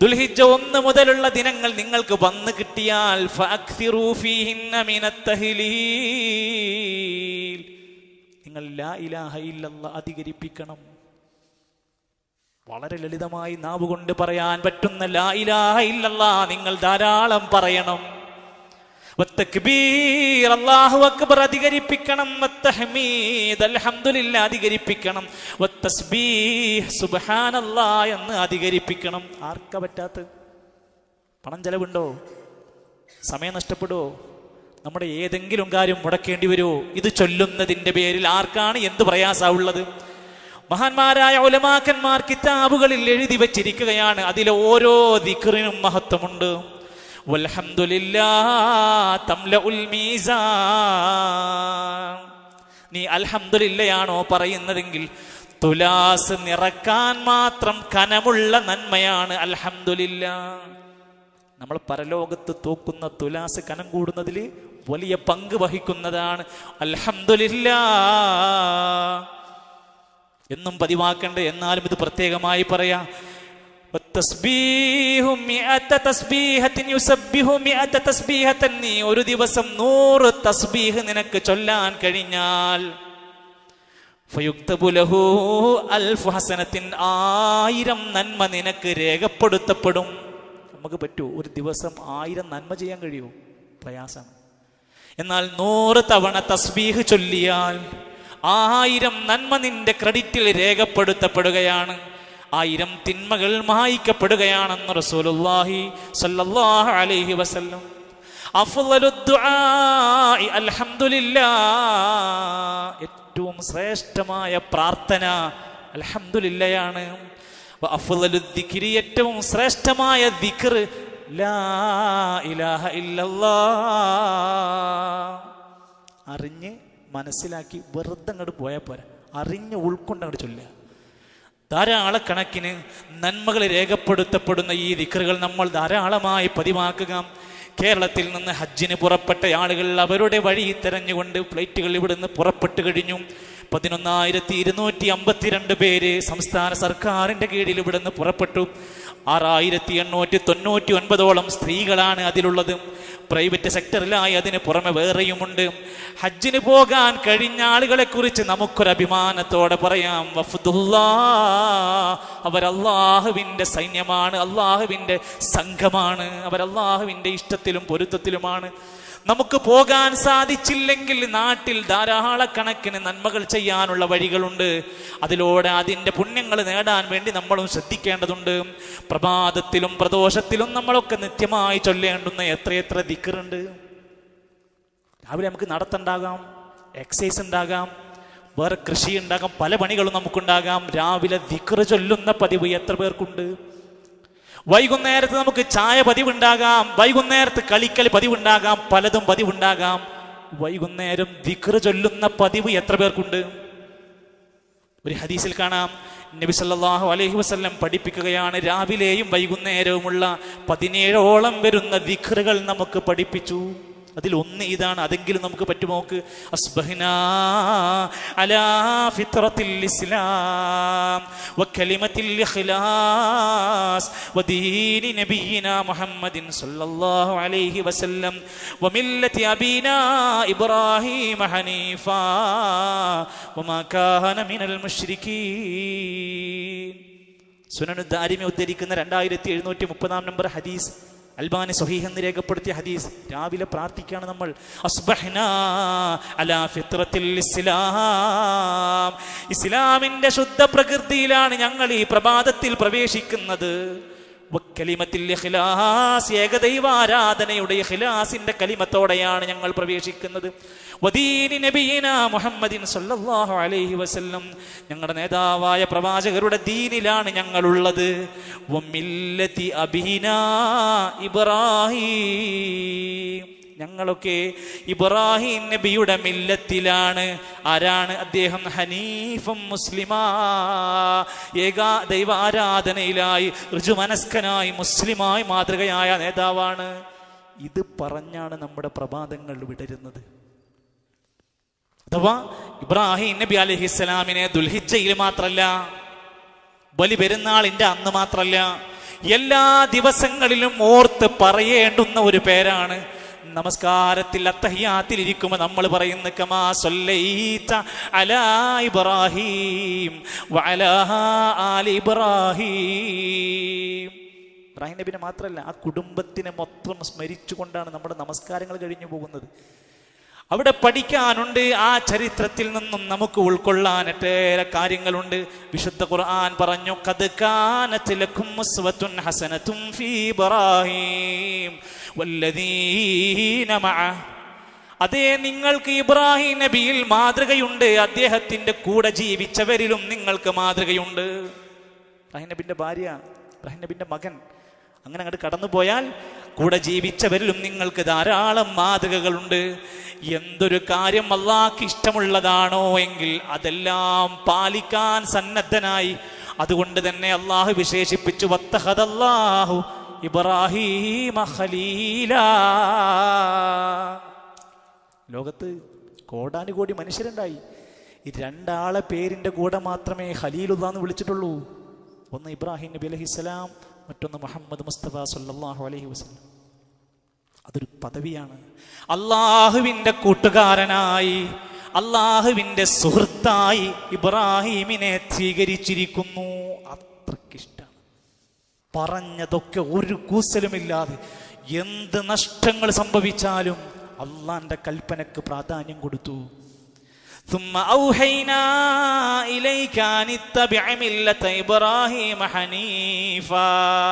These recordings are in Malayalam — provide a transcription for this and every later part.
ദുൽഹിജ്ജ 1 മുതലുള്ള ദിനങ്ങൾ നിങ്ങൾക്ക് വന്നു കിട്ടിയാൽ ഫഅക്സിറൂ ഫീഹിന്ന മിനത്ത് തഹ്ലീൽ, നിങ്ങൾ ലാ ഇലാഹ ഇല്ലല്ലാഹ് അധികരിപ്പിക്കണം. വളരെ ലളിതമായി നാവ് കൊണ്ട് പറയാൻ പറ്റുന്ന ലാ ഇലാഹ ഇല്ലല്ലാഹ് നിങ്ങൾ ധാരാളം പറയണം. വത്തക്ബീർ അല്ലാഹു അക്ബർ അധികരിപ്പിക്കണം. വത്തഹ്മീദ് അൽഹംദുലില്ലാഹ് അധികരിപ്പിക്കണം. വത്തസ്ബീഹ് സുബ്ഹാനല്ലാഹ് എന്ന് അധികരിപ്പിക്കണം. ആർക്കാ പറ്റാത്തത്? പണം ചെലവുണ്ടോ? സമയം നഷ്ടപ്പെടുവോ? നമ്മുടെ ഏതെങ്കിലും കാര്യം മുടക്കേണ്ടി വരുമോ? ഇത് ചൊല്ലുന്നതിൻ്റെ പേരിൽ ആർക്കാണ് എന്ത് പ്രയാസമുള്ളത്? മഹാന്മാരായ ഉലമാക്കന്മാർ കിതാബുകളിൽ എഴുതി വച്ചിരിക്കുകയാണ്, അതിലെ ഓരോ ദിക്റിനും മഹത്വമുണ്ട്. വൽഹംദുലില്ലാഹ് തംലഉൽ മീസാൻ. നീ അൽഹംദുലില്ലയാണോ പറയുന്നതെങ്കിൽ തുലാസ് നിറക്കാൻ മാത്രം കനമുള്ള നന്മയാണ് അൽഹംദുലില്ലാഹ്. നമ്മൾ പരലോകത്ത് തൂക്കുന്ന തുലാസ് കനം കൂടുന്നതിൽ വലിയ പങ്ക് വഹിക്കുന്നതാണ് അൽഹംദുലില്ലാഹ്. എന്നും പതിവാക്കണ്ടേ, എന്നാലും ഇത് പ്രത്യേകമായി പറയാം. നീ ഒരു ദിവസം 100 തസ്ബീഹ് നിനക്ക് ചൊല്ലാൻ കഴിഞ്ഞാൽ 1000 നന്മ നിനക്ക് രേഖപ്പെടുത്തപ്പെടും. നമുക്ക് പറ്റൂ ഒരു ദിവസം 1000 നന്മ ചെയ്യാൻ കഴിയുമോ? പ്രയാസമാണ്. എന്നാൽ 100 തവണ തസ്ബീഹ് ചൊല്ലിയാൽ 1000 നന്മ നിന്റെ ക്രെഡിറ്റിൽ രേഖപ്പെടുത്തപ്പെടുകയാണ്. 1000 തിന്മകൾ മായ്ക്കപ്പെടുകയാണെന്ന് റസൂലുള്ളാഹി സ്വല്ലല്ലാഹു അലൈഹി വസല്ലം. അഫ്ളലുദ് ദുആഇ അൽഹംദുലില്ലാഹ്. ഏറ്റവും ശ്രേഷ്ഠമായ പ്രാർത്ഥന അൽഹംദുലില്ലയാണ്. വഅഫ്ളലുദ് ദിക്രി, ഏറ്റവും ശ്രേഷ്ഠമായ ദിക്ർ ലാ ഇലാഹ ഇല്ലല്ലാഹ്. അറിഞ്ഞ് മനസ്സിലാക്കി വെറുതെ അങ്ങോട്ട് പോയാൽ പോരാ, അറിഞ്ഞ് ഉൾക്കൊണ്ട് അങ്ങോട്ട് ചൊല്ലുക. ധാരാളക്കണക്കിന് നന്മകൾ രേഖപ്പെടുത്തപ്പെടുന്ന ഈ ദിക്റുകൾ നമ്മൾ ധാരാളമായി പതിവാക്കുക. കേരളത്തിൽ നിന്ന് ഹജ്ജിന് പുറപ്പെട്ട ആളുകൾ അവരുടെ വഴി തെരഞ്ഞുകൊണ്ട് ഫ്ലൈറ്റുകൾ ഇവിടുന്ന് പുറപ്പെട്ടു കഴിഞ്ഞു. 11,252 പേര് സംസ്ഥാന സർക്കാരിൻ്റെ കീഴിൽ ഇവിടുന്ന് പുറപ്പെട്ടു. 6,899 സ്ത്രീകളാണ് അതിലുള്ളത്. പ്രൈവറ്റ് സെക്ടറിലായി അതിന് പുറമെ വേറെയുമുണ്ട്. ഹജ്ജിന് പോകാൻ കഴിഞ്ഞ ആളുകളെ കുറിച്ച് നമുക്കൊരഭിമാനത്തോടെ പറയാം, വഫ്ദുല്ലാഹ്, അവരല്ലാഹുവിൻ്റെ സൈന്യമാണ്, അല്ലാഹുവിൻ്റെ സംഘമാണ്, അവരല്ലാഹുവിൻ്റെ ഇഷ്ടത്തിലും പൊരുത്തത്തിലുമാണ്. നമുക്ക് പോകാൻ സാധിച്ചില്ലെങ്കിൽ നാട്ടിൽ ധാരാളക്കണക്കിന് നന്മകൾ ചെയ്യാനുള്ള വഴികളുണ്ട്. അതിലൂടെ അതിൻ്റെ പുണ്യങ്ങൾ നേടാൻ വേണ്ടി നമ്മളും ശ്രദ്ധിക്കേണ്ടതുണ്ട്. പ്രഭാതത്തിലും പ്രദോഷത്തിലും നമ്മളൊക്കെ നിത്യമായി ചൊല്ലേണ്ടുന്ന എത്രയെത്ര ദിക്റുണ്ട്. രാവിലെ നമുക്ക് നടത്തുണ്ടാകാം, എക്സസൈസ് ഉണ്ടാകാം, വേറെ കൃഷി ഉണ്ടാകാം, പല പണികളും നമുക്കുണ്ടാകാം. രാവിലെ ദിക്റ് ചൊല്ലുന്ന പതിവ് എത്ര പേർക്കുണ്ട്? വൈകുന്നേരത്ത് നമുക്ക് ചായ പതിവുണ്ടാകാം, വൈകുന്നേരത്ത് കളിക്കൽ പതിവുണ്ടാകാം, പലതും പതിവുണ്ടാകാം. വൈകുന്നേരം ദിക്റ് ചൊല്ലുന്ന പതിവ് എത്ര പേർക്കുണ്ട്? ഒരു ഹദീസിൽ കാണാം, നബി സല്ലല്ലാഹു അലൈഹി വസല്ലം പഠിപ്പിക്കുകയാണ്, രാവിലെയും വൈകുന്നേരവുമുള്ള 17ഓളം വരുന്ന ദിക്റുകൾ നമുക്ക് പഠിപ്പിച്ചു. അതിൽ ഒന്ന് ഇതാണ്. അതെങ്കിലും നമുക്ക് പറ്റുമോക്ക്. അസ്ബഹ്നാ അലാ ഫിത്രത്തിൽ ഇസ്ലാം വകലിമത്തിൽ ഇഖ്ലാസ് വദീനി നബിയിനാ മുഹമ്മദിൻ സല്ലല്ലാഹു അലൈഹി വസല്ലം വമില്ലതി അബീനാ ഇബ്രാഹീം ഹനീഫാ വമാ കാന മിനൽ മുശ്രികീൻ. സുനനുദ് ദാരിമി ഉദ്ധരിക്കുന്ന 2730 നമ്പർ ഹദീസ്, അൽബാനി സ്വഹീഹ് എന്ന് രേഖപ്പെടുത്തിയ ഹദീസ്. രാവിലെ പ്രാർത്ഥിക്കുകയാണ് നമ്മൾ, അസ്ബഹ്നാ അലാ ഫിത്രത്തിൽ ഇസ്ലാം, ഇസ്ലാമിന്റെ ശുദ്ധ പ്രകൃതിയിലാണ് ഞങ്ങൾ ഈ പ്രഭാതത്തിൽ പ്രവേശിക്കുന്നത്. വക്കലിമത്തിൽ ഇഖ്ലാസ്, ഏകദൈവാരാധനയുടെ ഇഖ്ലാസിന്റെ കലിമത്തോടെയാണ് ഞങ്ങൾ പ്രവേശിക്കുന്നത്. വദീനി നബിയിനാ മുഹമ്മദിൻ സല്ലല്ലാഹു അലൈഹി വസല്ലം, ഞങ്ങളുടെ നേതാവായ പ്രവാചകരുടെ ദീനിലാണ് ഞങ്ങളുള്ളത്. വമില്ലതി അബീനാ ഇബ്രാഹീം, ഞങ്ങളൊക്കെ ഇബ്രാഹിം നബിയുടെ മില്ലത്തിലാണ്. ആരാണ് അദ്ദേഹം? ഹനീഫും മുസ്ലിമാ, ഏകാ ദൈവാരാധനയിലായി ഋജുമനസ്കനായി മുസ്ലിമായി മാതൃകയായ നേതാവാണ്. ഇത് പറഞ്ഞാണ് നമ്മുടെ പ്രഭാതങ്ങൾ വിടരുന്നത്. അഥവാ ഇബ്രാഹിം നബി അലൈഹിസ്സലാമിനെ ദുൽഹിജ്ജയിൽ മാത്രല്ല, ബലി പെരുന്നാളിന്റെ അന്ന് മാത്രല്ല, എല്ലാ ദിവസങ്ങളിലും ഓർത്ത് പറയേണ്ടുന്ന ഒരു പേരാണ്. നമസ്കാരത്തിൽ അത്തഹിയാത്തിൽ ഇരിക്കുമ്പോൾ നമ്മൾ പറയുന്ന കമാ സല്ലൈത അലാ ഇബ്രാഹീം വഅലാ ആലി ഇബ്രാഹീം. ഇബ്രാഹിം നബിനെ മാത്രമല്ല, ആ കുടുംബത്തിനെ മൊത്തം സ്മരിച്ചുകൊണ്ടാണ് നമ്മുടെ നമസ്കാരങ്ങൾ കഴിഞ്ഞു പോകുന്നത്. അവിടെ പഠിക്കാനുണ്ട്. ആ ചരിത്രത്തിൽ നിന്നും നമുക്ക് ഉൾക്കൊള്ളാൻ ഒട്ടേറെ കാര്യങ്ങളുണ്ട്. വിശുദ്ധ ഖുർആൻ പറഞ്ഞു, ഖദ് കാനത് ലക്കും ഉസ്വത്തുൻ ഹസനത്തുൻ ഫീ ഇബ്രാഹീം വല്ലദീന മഅഹ്. അതേ, നിങ്ങൾക്ക് ഇബ്രാഹിം നബിയിൽ മാതൃകയുണ്ട്, അദ്ദേഹത്തിന്റെ കൂടെ ജീവിച്ചവരിലും നിങ്ങൾക്ക് മാതൃകയുണ്ട്. ഇബ്രാഹിം നബിന്റെ ഭാര്യ, ഇബ്രാഹിം നബിന്റെ മകൻ, അങ്ങനെ അങ്ങോട്ട് കടന്നുപോയാൽ കൂടെ ജീവിച്ചവരിലും നിങ്ങൾക്ക് ധാരാളം മാതൃകകളുണ്ട്. എന്തൊരു കാര്യം അല്ലാഹ്ക്ക് ഇഷ്ടമുള്ളതാണോ എങ്കിൽ അതെല്ലാം പാലിക്കാൻ സന്നദ്ധനായി. അതുകൊണ്ട് തന്നെ അള്ളാഹു വിശേഷിപ്പിച്ചു, വത്തഖദല്ലാഹു ഇബ്രാഹീമ ഖലീലാ. ലോകത്ത് കോടാനുകോടി മനുഷ്യരുണ്ടായി. ഈ രണ്ടാളെ പേരിന്റെ കൂടെ മാത്രമേ ഖലീലുല്ലാഹ് എന്ന് വിളിച്ചിട്ടുള്ളൂ. ഒന്ന് ഇബ്രാഹിം നബി അലൈഹിസ്സലാം, മറ്റൊന്ന് മുഹമ്മദ് മുസ്തഫ സല്ലല്ലാഹു അലൈഹി വസല്ലം. അതൊരു പദവിയാണ്. അള്ളാഹുവിൻ്റെ കൂട്ടുകാരനായി, അള്ളാഹുവിൻ്റെ സുഹൃത്തായി ഇബ്രാഹിമിനെ സ്വീകരിച്ചിരിക്കുന്നു. അത്രക്കിഷ്ടാണ്. പറഞ്ഞതൊക്കെ ഒരു കൂസലുമില്ലാതെ എന്ത് നഷ്ടങ്ങൾ സംഭവിച്ചാലും അള്ളാന്റെ കൽപ്പനക്ക് പ്രാധാന്യം കൊടുത്തു. ثم أوحينا إليك أن اتبع ملة إبراهيم حنيفا.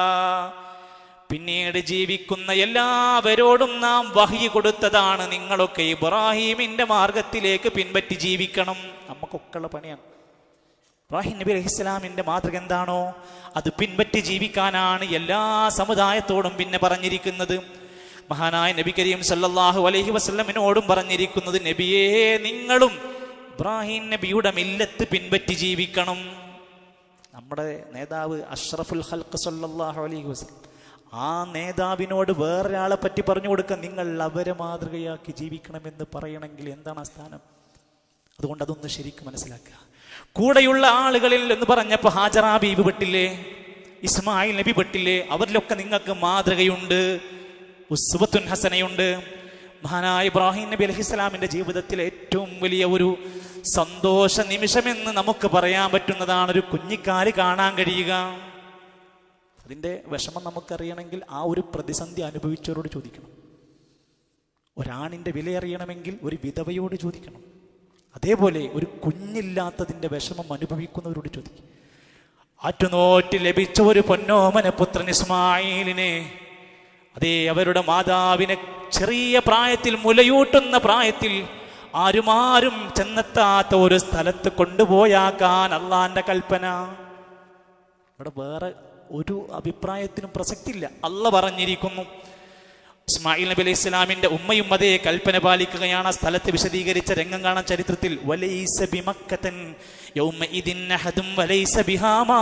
പിന്നീട് ജീവിക്കുന്ന എല്ലാവരോടും നാം വഹി കൊടുത്തതാണ്, നിങ്ങളൊക്കെ ഇബ്രാഹീമിന്റെ മാർഗത്തിലേക്ക് പിൻപറ്റി ജീവിക്കണം. നമുക്കൊക്കെ ഉള്ള പണിയാണ്. ഇബ്രാഹിം നബി അലൈഹിസ്സലാമിന്റെ മാതൃക എന്താണോ അത് പിൻപറ്റി ജീവിക്കാനാണ് എല്ലാ സമുദായത്തോടും പിന്നെ പറഞ്ഞിരിക്കുന്നത്. മഹാനായ നബി കരീം സല്ലല്ലാഹു അലൈഹി വസല്ലമിനോടും പറഞ്ഞിരിക്കുന്നത്, നബിയേ, നിങ്ങളും ഇബ്രാഹിം നബിയുടെ മില്ലത്ത് പിൻപറ്റി ജീവിക്കണം. നമ്മുടെ നേതാവ് അഷ്റഫുൽ ഖൽഖ് സല്ലല്ലാഹു അലൈഹി വസല്ലം, ആ നേതാവിനോട് വേറൊരാളെ പറ്റി പറഞ്ഞു കൊടുക്കുക, നിങ്ങൾ അവരെ മാതൃകയാക്കി ജീവിക്കണമെന്ന് പറയണമെങ്കിൽ എന്താണ് ആ സ്ഥാനം? അതുകൊണ്ട് അതൊന്ന് ശരിക്കും മനസ്സിലാക്കുക. കൂടെയുള്ള ആളുകളിൽ എന്ന് പറഞ്ഞപ്പോൾ ഹാജറ ബീബി പെട്ടില്ലേ, ഇസ്മായിൽ നബി പെട്ടില്ലേ, അവരിലൊക്കെ നിങ്ങൾക്ക് മാതൃകയുണ്ട്, ഉസ്വത്തുൻ ഹസനയുണ്ട്. മഹാനായ ഇബ്രാഹിം നബി അലൈഹിസ്സലാമിന്റെ ജീവിതത്തിലെ ഏറ്റവും വലിയ ഒരു സന്തോഷ നിമിഷമെന്ന് നമുക്ക് പറയാൻ പറ്റുന്നതാണ് ഒരു കുഞ്ഞിക്കാല് കാണാൻ കഴിയുക. അതിൻ്റെ വിഷമം നമുക്കറിയണമെങ്കിൽ ആ ഒരു പ്രതിസന്ധി അനുഭവിച്ചവരോട് ചോദിക്കണം. ഒരാണിൻ്റെ വിലയറിയണമെങ്കിൽ ഒരു വിധവയോട് ചോദിക്കണം. അതേപോലെ ഒരു കുഞ്ഞില്ലാത്തതിൻ്റെ വിഷമം അനുഭവിക്കുന്നവരോട് ചോദിക്കും. ആറ്റുനോറ്റ് ലഭിച്ച ഒരു പൊന്നോമന പുത്രൻ ഇസ്മായിലിനെ, അതേ അവരുടെ മാതാവിനെ ചെറിയ പ്രായത്തിൽ, മുലയൂട്ടുന്ന പ്രായത്തിൽ, ആരും ചെന്നെത്താത്ത ഒരു സ്ഥലത്ത് കൊണ്ടുപോയാക്കാൻ അള്ളാന്റെ കൽപ്പന. ഇവിടെ വേറെ ഒരു അഭിപ്രായത്തിനും പ്രസക്തിയില്ല. അള്ളാഹ് പറഞ്ഞിരിക്കുന്നു. ഇസ്മായിൽ നബി അലൈഹി ഇസ്ലാമിന്റെ ഉമ്മയും അതേ കൽപ്പന പാലിക്കുകയാണ്. ആ സ്ഥലത്ത് വിശദീകരിച്ച രംഗം കാണാൻ ചരിത്രത്തിൽ. വലൈസ ബിമക്കതൻ യൗമഇദിൻ അഹദും വലൈസ ബിഹാമാ.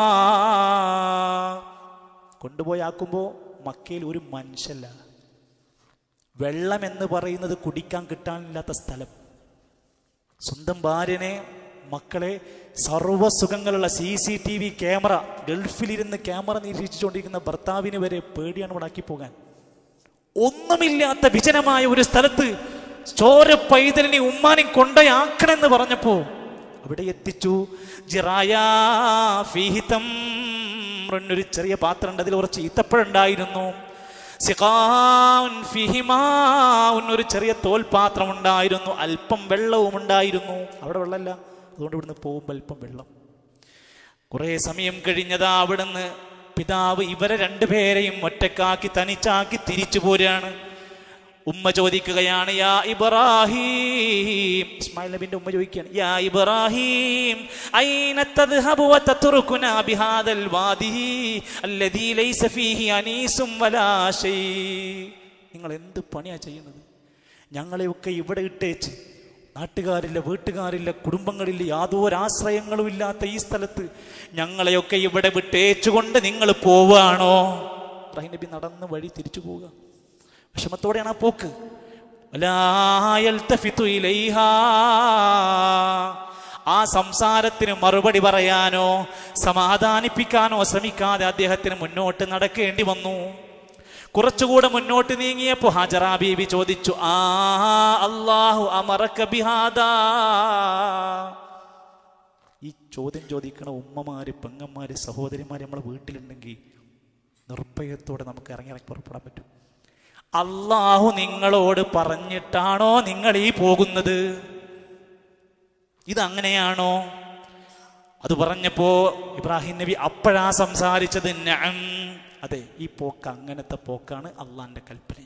കൊണ്ടുപോയാക്കുമ്പോൾ മക്കയിൽ ഒരു മനുഷ്യല്ല. വെള്ളം എന്ന് പറയുന്നത് കുടിക്കാൻ കിട്ടാനില്ലാത്ത സ്ഥലം. സ്വന്തം ഭാര്യനെ, മക്കളെ, സർവ്വസുഖങ്ങളുള്ള CCTV ക്യാമറ, ഗൾഫിലിരുന്ന് ക്യാമറ നിരീക്ഷിച്ചുകൊണ്ടിരിക്കുന്ന ഭർത്താവിന് വരെ പേടിയാണ് ഉണ്ടാക്കി പോകാൻ. ഒന്നുമില്ലാത്ത വിജനമായ ഒരു സ്ഥലത്ത് ചോര പൈതലിനെ ഉമ്മാനെ കൊണ്ടയാക്കണമെന്ന് പറഞ്ഞപ്പോ അവിടെ എത്തിച്ചു. ജിറായാഫീഹിതം, ഒരു ചെറിയ പാത്രം ഉണ്ട്, അതിൽ കുറച്ച് ഈത്തപ്പഴുണ്ടായിരുന്നു. ഒരു ചെറിയ തോൽപാത്രം ഉണ്ടായിരുന്നു, അല്പം വെള്ളവും ഉണ്ടായിരുന്നു. അവിടെ വെള്ളമല്ല, അതുകൊണ്ട് ഇവിടുന്ന് പോകുമ്പോൾ അല്പം വെള്ളം. കുറെ സമയം കഴിഞ്ഞതാ അവിടുന്ന് പിതാവ് ഇവരെ രണ്ടുപേരെയും ഒറ്റക്കാക്കി തനിച്ചാക്കി തിരിച്ചു പോരാണ്. ഉമ്മ ചോദിക്കുകയാണ്, യാ ഇബ്രാഹിം, ഇസ്മായിൽ നബിന്റെ ഉമ്മ ചോദിക്കുകയാണ്, യാ ഇബ്രാഹിം ഐന തദ്ഹബു വതത്റുകുനാ ബിഹാദൽ വാദി അല്ലദീ ലൈസ ഫീഹി അനീസും വലാ ശൈ. നിങ്ങൾ എന്ത് പണിയാ ചെയ്യുന്നത്? ഞങ്ങളെയൊക്കെ ഇവിടെ ഇട്ടേച്ച്, നാട്ടുകാരില്ല, വീട്ടുകാരില്ല, കുടുംബങ്ങളില്ല, യാതൊരു ആശ്രയങ്ങളും ഇല്ലാത്ത ഈ സ്ഥലത്ത് ഞങ്ങളെയൊക്കെ ഇവിടെ വിട്ടേച്ചുകൊണ്ട് നിങ്ങൾ പോവാണോ? ഇബ്രാഹിം നബി നടന്ന് വഴി തിരിച്ചു പോവുക. വിഷമത്തോടെയാണ് ആ പോക്ക്. ആ സംസാരത്തിന് മറുപടി പറയാനോ സമാധാനിപ്പിക്കാനോ ശ്രമിക്കാതെ അദ്ദേഹത്തിന് മുന്നോട്ട് നടക്കേണ്ടി വന്നു. കുറച്ചുകൂടെ മുന്നോട്ട് നീങ്ങിയപ്പോൾ ഹാജറ ബീവി ചോദിച്ചു, അല്ലാഹു അമറക ബിഹാദാ. ഈ ചോദ്യം ചോദിക്കണ ഉമ്മമാര്, പെങ്ങന്മാര്, സഹോദരിമാര് നമ്മളെ വീട്ടിലുണ്ടെങ്കിൽ നിർഭയത്തോടെ നമുക്ക് ഇറങ്ങി പുറപ്പെടാൻ പറ്റും. അല്ലാഹു നിങ്ങളോട് പറഞ്ഞിട്ടാണോ നിങ്ങൾ ഈ പോകുന്നത്? ഇതങ്ങനെയാണോ? അത് പറഞ്ഞപ്പോ ഇബ്രാഹിം നബി അപ്പോഴാ സംസാരിച്ചത്, നഅം, അതെ, ഈ പോക്ക് അങ്ങനത്തെ പോക്കാണ്, അള്ളാന്റെ കൽപ്പന.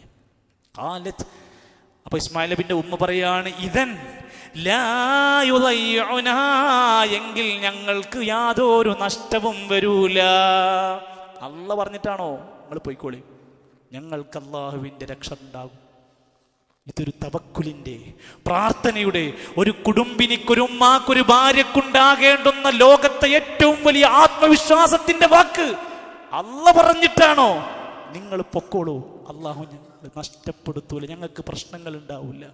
അപ്പൊ ഇസ്മായിൽ നബിന്റെ ഉമ്മ പറയാണ്, ഇതൻ ലാ യുളയ്യുനാ, എങ്കിൽ ഞങ്ങൾക്ക് യാതൊരു നഷ്ടവും വരൂല. അള്ള പറഞ്ഞിട്ടാണോ നിങ്ങൾ പോയിക്കോളി, ഞങ്ങൾക്ക് അള്ളാഹുവിന്റെ രക്ഷ ഉണ്ടാകും. ഇതൊരു തവക്കുലിന്റെ, പ്രാർത്ഥനയുടെ, ഒരു കുടുംബിനിക്കൊരു ഉമ്മാക്കൊരു ഭാര്യക്കുണ്ടാകേണ്ടുന്ന ലോകത്തെ ഏറ്റവും വലിയ ആത്മവിശ്വാസത്തിന്റെ വാക്ക്. അള്ള പറഞ്ഞിട്ടാണോ നിങ്ങൾ പൊക്കോളൂ, അള്ളാഹു ഞങ്ങൾ നഷ്ടപ്പെടുത്തൂല, ഞങ്ങൾക്ക് പ്രശ്നങ്ങൾ ഉണ്ടാവില്ല.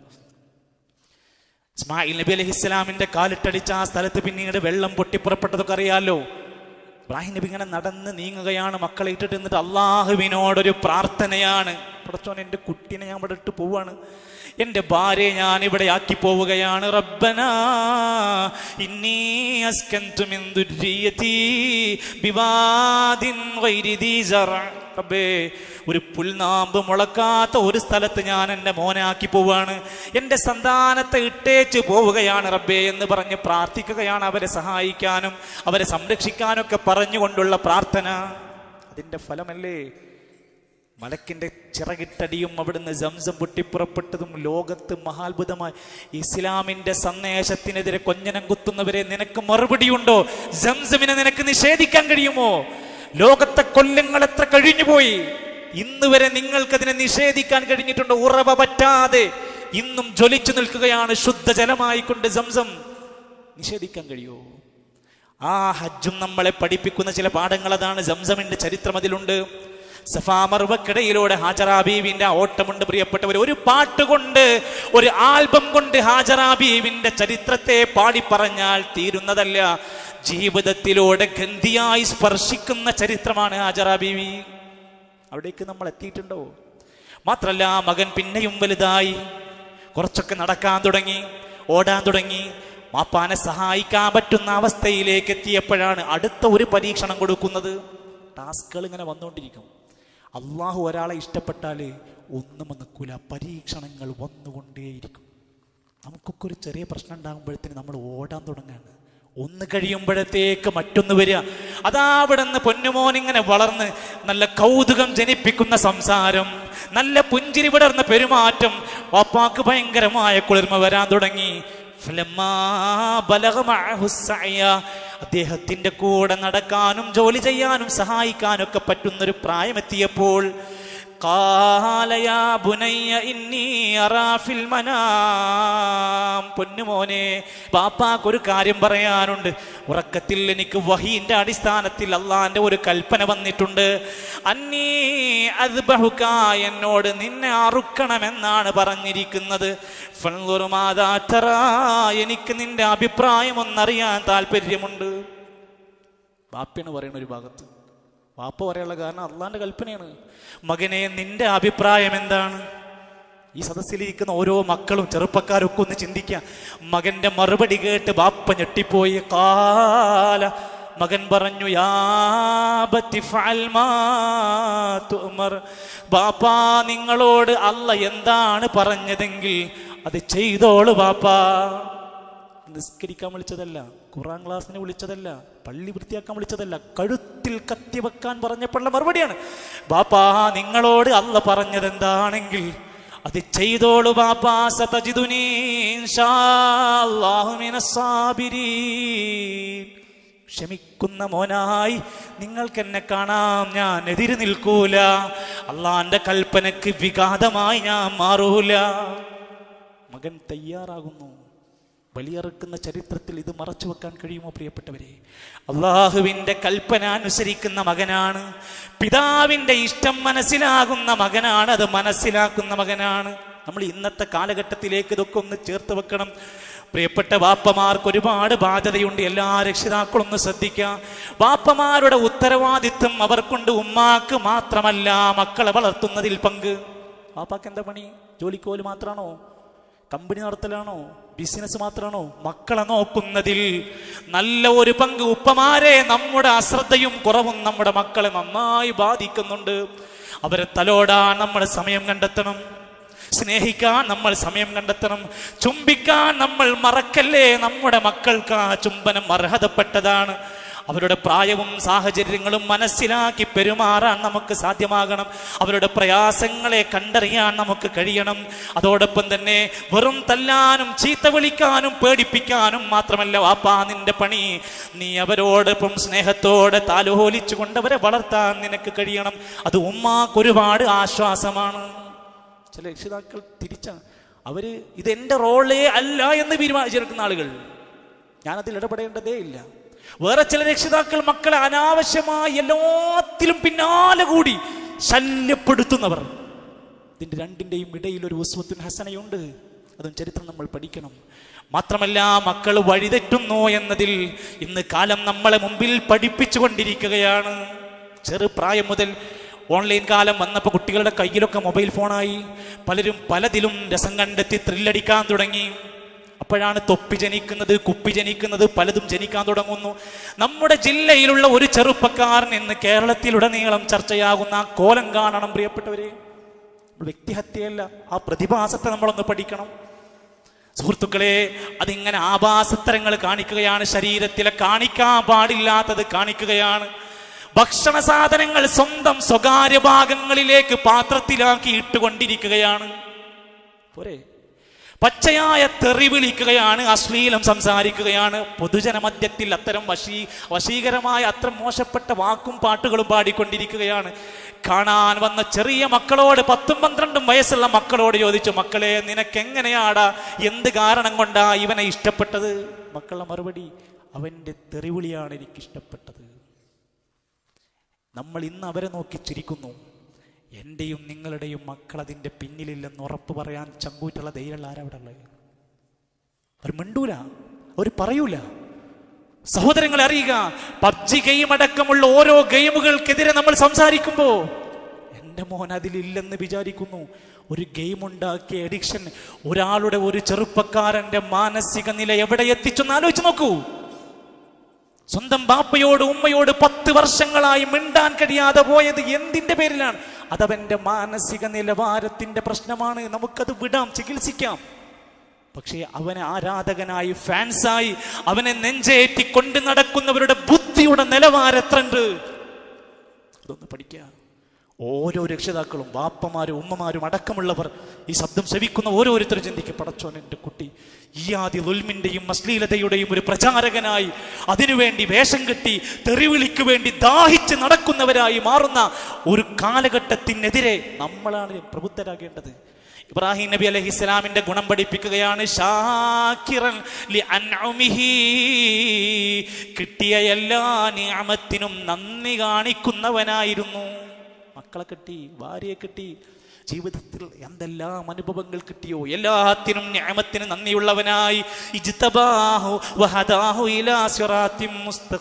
ഇസ്മായിൽ നബി അലൈഹിസ്സലാമിന്റെ കാലിട്ടടിച്ച ആ സ്ഥലത്ത് പിന്നീട് വെള്ളം പൊട്ടിപ്പുറപ്പെട്ടതൊക്കെ അറിയാലോ. ഇബ്രാഹിം നബി ഇങ്ങനെ നടന്ന് നീങ്ങുകയാണ്, മക്കളെ ഇട്ടിട്ട്. എന്നിട്ട് അള്ളാഹുവിനോടൊരു പ്രാർത്ഥനയാണ്, പടച്ചോൻ എൻ്റെ കുട്ടീനെ ഞാൻ ഇവിടെ ഇട്ട് പോവാണ്, എൻ്റെ ഭാര്യയെ ഞാൻ ഇവിടെ ആക്കി പോവുകയാണ്. റബ്ബനാ ഇന്നി അസ്കൻതു മിൻ ദുർരിയതി ബിവാദിൻ ഗൈരി ദീ സറ. റബ്ബേ, ഒരു പുൽനാമ്പ് മുളക്കാത്ത ഒരു സ്ഥലത്ത് ഞാൻ എൻ്റെ മോനാക്കി പോവാണ്, എൻ്റെ സന്താനത്തെ ഇട്ടേച്ച് പോവുകയാണ് റബ്ബേ എന്ന് പറഞ്ഞ് പ്രാർത്ഥിക്കുകയാണ്. അവരെ സഹായിക്കാനും അവരെ സംരക്ഷിക്കാനൊക്കെ പറഞ്ഞുകൊണ്ടുള്ള പ്രാർത്ഥന. അതിൻ്റെ ഫലമല്ലേ മലക്കിന്റെ ചിറകിട്ടടിയും അവിടുന്ന് സംസം പൊട്ടിപ്പുറപ്പെട്ടതും. ലോകത്ത് മഹാത്ഭുതമായി ഇസ്ലാമിന്റെ സന്ദേശത്തിനെതിരെ കൊഞ്ഞനം കുത്തുന്നവരെ നിനക്ക് മറുപടിയുണ്ടോ? സംസമിനെ നിനക്ക് നിഷേധിക്കാൻ കഴിയുമോ? ലോകത്തെ കൊല്ലങ്ങൾ എത്ര കഴിഞ്ഞുപോയി, ഇന്ന് വരെ നിങ്ങൾക്കതിനെ നിഷേധിക്കാൻ കഴിഞ്ഞിട്ടുണ്ടോ? ഉറവ പറ്റാതെ ഇന്നും ജ്വലിച്ചു നിൽക്കുകയാണ് ശുദ്ധജലമായിക്കൊണ്ട് സംസം. നിഷേധിക്കാൻ കഴിയുമോ? ആ ഹജ്ജും നമ്മളെ പഠിപ്പിക്കുന്ന ചില പാഠങ്ങൾ അതാണ്. സംസമിന്റെ ചരിത്രം അതിലുണ്ട്. സഫാ മർവക്കിടയിലൂടെ ഹാജറ ബീവിന്റെ ഓട്ടമുണ്ട് പ്രിയപ്പെട്ടവർ. ഒരു പാട്ട് കൊണ്ട്, ഒരു ആൽബം കൊണ്ട് ഹാജറ ബീവിന്റെ ചരിത്രത്തെ പാടി പറഞ്ഞാൽ തീരുന്നതല്ല. ജീവിതത്തിലൂടെ ഗന്ധിയായി സ്പർശിക്കുന്ന ചരിത്രമാണ് ഹാജറ ബീവി. അവിടേക്ക് നമ്മൾ എത്തിയിട്ടുണ്ടോ? മാത്രല്ല, മകൻ പിന്നെയും വലുതായി, കുറച്ചൊക്കെ നടക്കാൻ തുടങ്ങി, ഓടാൻ തുടങ്ങി. വാപ്പാനെ സഹായിക്കാൻ പറ്റുന്ന അവസ്ഥയിലേക്ക് എത്തിയപ്പോഴാണ് അടുത്ത ഒരു പരീക്ഷണം കൊടുക്കുന്നത്. ടാസ്കുകൾ ഇങ്ങനെ വന്നുകൊണ്ടിരിക്കും. അള്ളാഹു ഒരാളെ ഇഷ്ടപ്പെട്ടാൽ ഒന്നും നിൽക്കൂല, പരീക്ഷണങ്ങൾ വന്നുകൊണ്ടേയിരിക്കും. നമുക്കൊക്കെ ഒരു ചെറിയ പ്രശ്നം ഉണ്ടാകുമ്പോഴത്തേന് നമ്മൾ ഓടാൻ തുടങ്ങുകയാണ്. ഒന്ന് കഴിയുമ്പോഴത്തേക്ക് മറ്റൊന്ന് വരിക. അതാ അവിടെ നിന്ന് പൊന്നുമോനിങ്ങനെ വളർന്ന് നല്ല കൗതുകം ജനിപ്പിക്കുന്ന സംസാരം, നല്ല പുഞ്ചിരി വിടർന്ന പെരുമാറ്റം. വാപ്പാക്ക് ഭയങ്കരമായ കുളിർമ വരാൻ തുടങ്ങി. അദ്ദേഹത്തിന്റെ കൂടെ നടക്കാനും ജോലി ചെയ്യാനും സഹായിക്കാനൊക്കെ പറ്റുന്നൊരു പ്രായമെത്തിയപ്പോൾ പൊന്നുമോനെ, ബാപ്പാക്കൊരു കാര്യം പറയാനുണ്ട്. ഉറക്കത്തിൽ എനിക്ക് വഹീന്റെ അടിസ്ഥാനത്തിൽ അള്ളാന്റെ ഒരു കൽപ്പന വന്നിട്ടുണ്ട്. അന്നീ അദ്ബഹുക, എന്നോട് നിന്നെ അറുക്കണമെന്നാണ് പറഞ്ഞിരിക്കുന്നത്. എനിക്ക് നിന്റെ അഭിപ്രായം ഒന്നറിയാൻ താല്പര്യമുണ്ട്. ബാപ്പയാണ് പറയുന്ന ഒരു ഭാഗത്ത്, വാപ്പ പറയാനുള്ള കാരണം അള്ളാന്റെ കൽപ്പനയാണ്. മകനെ, നിന്റെ അഭിപ്രായം എന്താണ്? ഈ സദസ്സിലിരിക്കുന്ന ഓരോ മക്കളും ചെറുപ്പക്കാരൊക്കെ ഒന്ന് ചിന്തിക്കുക. മകന്റെ മറുപടി കേട്ട് ബാപ്പ ഞെട്ടിപ്പോയി. കാല, മകൻ പറഞ്ഞു, യാ ബത്തി ഫഅൽ മാ തുഅ്മർ. ബാപ്പാ, നിങ്ങളോട് അള്ള എന്താണ് പറഞ്ഞതെങ്കിൽ അത് ചെയ്തോളൂ ബാപ്പാ. നിസ്കരിക്കാൻ വിളിച്ചതല്ല, ഖുർആൻ ക്ലാസ്സിന് വിളിച്ചതല്ല, പള്ളി വൃത്തിയാക്കാൻ വിളിച്ചതല്ല, കഴുത്തിൽ കത്തി വെക്കാൻ പറഞ്ഞപ്പോഴുള്ള മറുപടിയാണ്. ബാപ്പാ, നിങ്ങളോട് അള്ള പറഞ്ഞത് എന്താണെങ്കിൽ അത് ചെയ്തോളൂ ബാപ്പാ. സതജിദുനീ ഇൻഷാഅല്ലാഹു മിനസ് സാബിരീൻ. ക്ഷമിക്കുന്ന മോനായി നിങ്ങൾക്ക് എന്നെ കാണാം, ഞാൻ എതിര് നിൽക്കൂല. അള്ളാന്റെ കൽപ്പനക്ക് വിഘാതമായി ഞാൻ മാറൂല. മകൻ തയ്യാറാകുന്നു. ബലിയറുക്കുന്ന ചരിത്രത്തിൽ ഇത് മറച്ചു വെക്കാൻ കഴിയുമോ പ്രിയപ്പെട്ടവരെ? അള്ളാഹുവിന്റെ കൽപ്പന അനുസരിക്കുന്ന മകനാണ്, പിതാവിന്റെ ഇഷ്ടം മനസ്സിലാകുന്ന മകനാണ്, അത് മനസ്സിലാക്കുന്ന മകനാണ്. നമ്മൾ ഇന്നത്തെ കാലഘട്ടത്തിലേക്ക് ഇതൊക്കെ ഒന്ന് ചേർത്ത് വെക്കണം. പ്രിയപ്പെട്ട വാപ്പമാർക്ക് ഒരുപാട് ബാധ്യതയുണ്ട്. എല്ലാ രക്ഷിതാക്കളും ഒന്ന് ശ്രദ്ധിക്കുക. വാപ്പമാരുടെ ഉത്തരവാദിത്വം അവർക്കുണ്ട്. ഉമ്മാക്ക് മാത്രമല്ല മക്കളെ വളർത്തുന്നതിൽ പങ്ക്. വാപ്പാക്ക് എന്താ പണി? ജോലിക്കോല് മാത്രമാണോ? കമ്പനി നടത്തലാണോ? ബിസിനസ് മാത്രമാണോ? മക്കളെ നോക്കുന്നതിൽ നല്ല ഒരു പങ്ക്. ഉപ്പമാരെ, നമ്മുടെ അശ്രദ്ധയും കുറവും നമ്മുടെ മക്കളെ നന്നായി ബാധിക്കുന്നുണ്ട്. അവരെ തലോടാൻ നമ്മൾ സമയം കണ്ടെത്തണം. സ്നേഹിക്കാൻ നമ്മൾ സമയം കണ്ടെത്തണം. ചുംബിക്കാൻ നമ്മൾ മറക്കല്ലേ. നമ്മുടെ മക്കൾക്ക് ആ ചുംബനം അർഹതപ്പെട്ടതാണ്. അവരുടെ പ്രായവും സാഹചര്യങ്ങളും മനസ്സിലാക്കി പെരുമാറാൻ നമുക്ക് സാധ്യമാകണം. അവരുടെ പ്രയാസങ്ങളെ കണ്ടറിയാൻ നമുക്ക് കഴിയണം. അതോടൊപ്പം തന്നെ വെറും തല്ലാനും ചീത്ത വിളിക്കാനും പേടിപ്പിക്കാനും മാത്രമല്ല വാപ്പാ നിന്റെ പണി. നീ അവരോടൊപ്പം സ്നേഹത്തോടെ താലോലിച്ചു കൊണ്ടവരെ വളർത്താൻ നിനക്ക് കഴിയണം. അത് ഉമ്മാക്ക് ഒരുപാട് ആശ്വാസമാണ്. ചില രക്ഷിതാക്കൾ അവര് ഇതെന്റെ റോളേ അല്ല എന്ന് തീരുമാനിച്ചെടുക്കുന്ന ആളുകൾ. ഞാനതിൽ ഇടപെടേണ്ടതേ ഇല്ല. വേറെ ചില രക്ഷിതാക്കൾ മക്കളെ അനാവശ്യമായി എല്ലാത്തിലും പിന്നാലെ കൂടി ശല്യപ്പെടുത്തുന്നവർ. ഇതിന്റെ രണ്ടിന്റെയും ഇടയിൽ ഒരു ഉസ്വത്തുൻ ഹസനയുണ്ട്. അതും ചരിത്രം നമ്മൾ പഠിക്കണം. മാത്രമല്ല മക്കൾ വഴിതെറ്റുന്നു എന്നതിൽ ഇന്ന് കാലം നമ്മളെ മുമ്പിൽ പഠിപ്പിച്ചു കൊണ്ടിരിക്കുകയാണ്. ചെറുപ്രായം മുതൽ ഓൺലൈൻ കാലം വന്നപ്പോൾ കുട്ടികളുടെ കയ്യിലൊക്കെ മൊബൈൽ ഫോണായി. പലരും പലതിലും രസം കണ്ടെത്തി ത്രില്ലടിക്കാൻ തുടങ്ങി. അപ്പോഴാണ് തൊപ്പി ജനിക്കുന്നത്, കുപ്പി ജനിക്കുന്നത്, പലതും ജനിക്കാൻ തുടങ്ങുന്നു. നമ്മുടെ ജില്ലയിലുള്ള ഒരു ചെറുപ്പക്കാരൻ ഇന്ന് കേരളത്തിലുടനീളം ചർച്ചയാകുന്ന ആ കോലം കാണണം പ്രിയപ്പെട്ടവരെ. വ്യക്തിഹത്യയല്ല, ആ പ്രതിഭാസത്തെ നമ്മളൊന്ന് പഠിക്കണം സുഹൃത്തുക്കളെ. അതിങ്ങനെ ആഭാസത്തരങ്ങൾ കാണിക്കുകയാണ്. ശരീരത്തിലെ കാണിക്കാൻ പാടില്ലാത്തത് കാണിക്കുകയാണ്. ഭക്ഷണ സാധനങ്ങൾ സ്വന്തം സ്വകാര്യ ഭാഗങ്ങളിലേക്ക് പാത്രത്തിലാക്കി ഇട്ടുകൊണ്ടിരിക്കുകയാണ്. പോരെ, പച്ചയായ തെറി വിളിക്കുകയാണ്, അശ്ലീലം സംസാരിക്കുകയാണ്. പൊതുജന മധ്യത്തിൽ അത്തരം വശീകരമായ അത്ര മോശപ്പെട്ട വാക്കും പാട്ടുകളും പാടിക്കൊണ്ടിരിക്കുകയാണ്. കാണാൻ വന്ന ചെറിയ മക്കളോട് 10-12 വയസ്സുള്ള മക്കളോട് ചോദിച്ചു, മക്കളെ നിനക്കെങ്ങനെയാടാ, എന്ത് കാരണം കൊണ്ടാ ഇവനെ ഇഷ്ടപ്പെട്ടത്? മക്കളുടെ മറുപടി, അവന്റെ തെറിവിളിയാണ് എനിക്കിഷ്ടപ്പെട്ടത്. നമ്മൾ ഇന്ന് അവരെ നോക്കി ചിരിക്കുന്നു. എന്റെയും നിങ്ങളുടെയും മക്കൾ അതിൻ്റെ പിന്നിലില്ലെന്ന് ഉറപ്പ് പറയാൻ ചങ്കൂറ്റുള്ള ധൈര്യമുള്ള ആരവിടെ ഉള്ളത്? അവർ മിണ്ടൂല, അവർ പറയൂല. സഹോദരങ്ങളെ അറിയുക, പബ്ജി ഗെയിം അടക്കമുള്ള ഓരോ ഗെയിമുകൾക്കെതിരെ നമ്മൾ സംസാരിക്കുമ്പോൾ എൻ്റെ മോൻ അതിലില്ലെന്ന് വിചാരിക്കുന്നു. ഒരു ഗെയിം ഉണ്ടാക്കിയ എഡിക്ഷൻ ഒരാളുടെ, ഒരു ചെറുപ്പക്കാരന്റെ മാനസിക നില എവിടെ എത്തിച്ചെന്ന് ആലോചിച്ച് നോക്കൂ. സ്വന്തം ബാപ്പയോട് ഉമ്മയോട് 10 വർഷങ്ങളായി മിണ്ടാൻ കഴിയാതെ പോയത് എന്തിന്റെ പേരിലാണ്? അതവന്റെ മാനസിക നിലവാരത്തിന്റെ പ്രശ്നമാണ്. നമുക്കത് വിടാം, ചികിത്സിക്കാം. പക്ഷേ അവനെ ആരാധകനായി, ഫാൻസായി അവനെ നെഞ്ചേറ്റി കൊണ്ട് നടക്കുന്നവരുടെ ബുദ്ധിയുടെ നിലവാരം എത്രണ്ട്? അതൊന്ന് പഠിക്കുക. ഓരോ രക്ഷിതാക്കളും, ബാപ്പമാരും ഉമ്മമാരും അടക്കമുള്ളവർ, ഈ ശബ്ദം ശ്രവിക്കുന്ന ഓരോരുത്തരും ചിന്തിക്കും, പടച്ചോൻ എൻ്റെ കുട്ടി ഈ ആദ്യ ദുൽമിന്റെയും അശ്ലീലതയുടെയും ഒരു പ്രചാരകനായി, അതിനുവേണ്ടി വേഷം കെട്ടി തെറിവിളിക്ക് വേണ്ടി ദാഹിച്ച് നടക്കുന്നവരായി മാറുന്ന ഒരു കാലഘട്ടത്തിനെതിരെ നമ്മളാണ് പ്രബുദ്ധരാകേണ്ടത്. ഇബ്രാഹിം നബി അലൈഹിസ്സലാമിന്റെ ഗുണം പഠിപ്പിക്കുകയാണ്. ഷാക്കിറൻ ലി അൻഉമിഹി, കിട്ടിയ എല്ലാ നിഅമത്തിനും നന്ദി കാണിക്കുന്നവനായിരുന്നു. മക്കളെ കിട്ടി, ഭാര്യയെ കിട്ടി, ജീവിതത്തിൽ എന്തെല്ലാം അനുഭവങ്ങൾ കിട്ടിയോ എല്ലാത്തിനും നിഅമത്തിന് നന്ദിയുള്ളവനായി ഇജ്തബാഹു വഹദാഹു ഇലാ സിറാത്തിൻ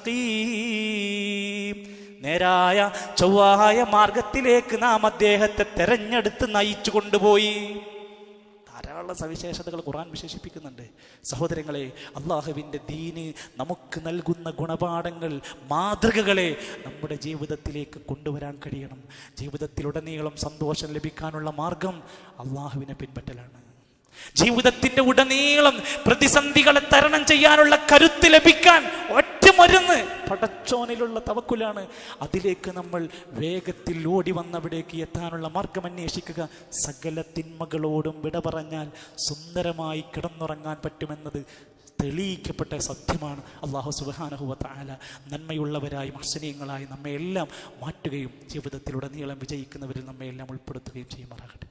മുസ്തഖീം, നേരായ ചൊവ്വായ മാർഗത്തിലേക്ക് നാം അദ്ദേഹത്തെ തെരഞ്ഞെടുത്ത് നയിച്ചു കൊണ്ടുപോയി. ധാരാളം സവിശേഷതകൾ ഖുർആൻ വിശേഷിപ്പിക്കുന്നുണ്ട്. സഹോദരങ്ങളെ, അള്ളാഹുവിൻ്റെ ദീന് നമുക്ക് നൽകുന്ന ഗുണപാഠങ്ങൾ, മാതൃകകളെ നമ്മുടെ ജീവിതത്തിലേക്ക് കൊണ്ടുവരാൻ കഴിയണം. ജീവിതത്തിലുടനീളം സന്തോഷം ലഭിക്കാനുള്ള മാർഗം അള്ളാഹുവിനെ പിൻപറ്റലാണ്. ജീവിതത്തിന്റെ ഉടനീളം പ്രതിസന്ധികളെ തരണം ചെയ്യാനുള്ള കരുത്ത് ലഭിക്കാൻ ഒറ്റ മരുന്ന് പടച്ചോനിലുള്ള തവക്കുലാണ്. അതിലേക്ക് നമ്മൾ വേഗത്തിൽ ഓടി വന്നവിടേക്ക് എത്താനുള്ള മാർഗം അന്വേഷിക്കുക. സകല തിന്മകളോടും വിട പറഞ്ഞാൽ സുന്ദരമായി കിടന്നുറങ്ങാൻ പറ്റുമെന്നത് തെളിയിക്കപ്പെട്ട സത്യമാണ്. അല്ലാഹു സുബ്ഹാനഹു വ തആല നന്മയുള്ളവരായി മുഹ്സിനീങ്ങളായി നമ്മെ എല്ലാം മാറ്റുകയും ജീവിതത്തിലുടനീളം വിജയിക്കുന്നവരിൽ നമ്മെ എല്ലാം ഉൾപ്പെടുത്തുകയും ചെയ്യുമാറാകട്ടെ.